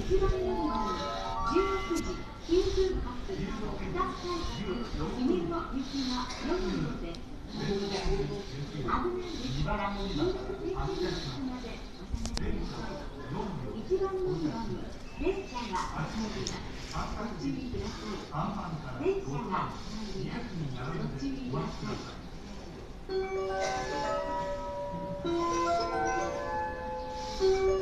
一番乗り場に16時9分発北海道姫野行きが4両で危ないですから連絡停止のまでお下がりください。一番乗り場に列車が入ります。ご注意ください。列車が入ります。ご注意ください。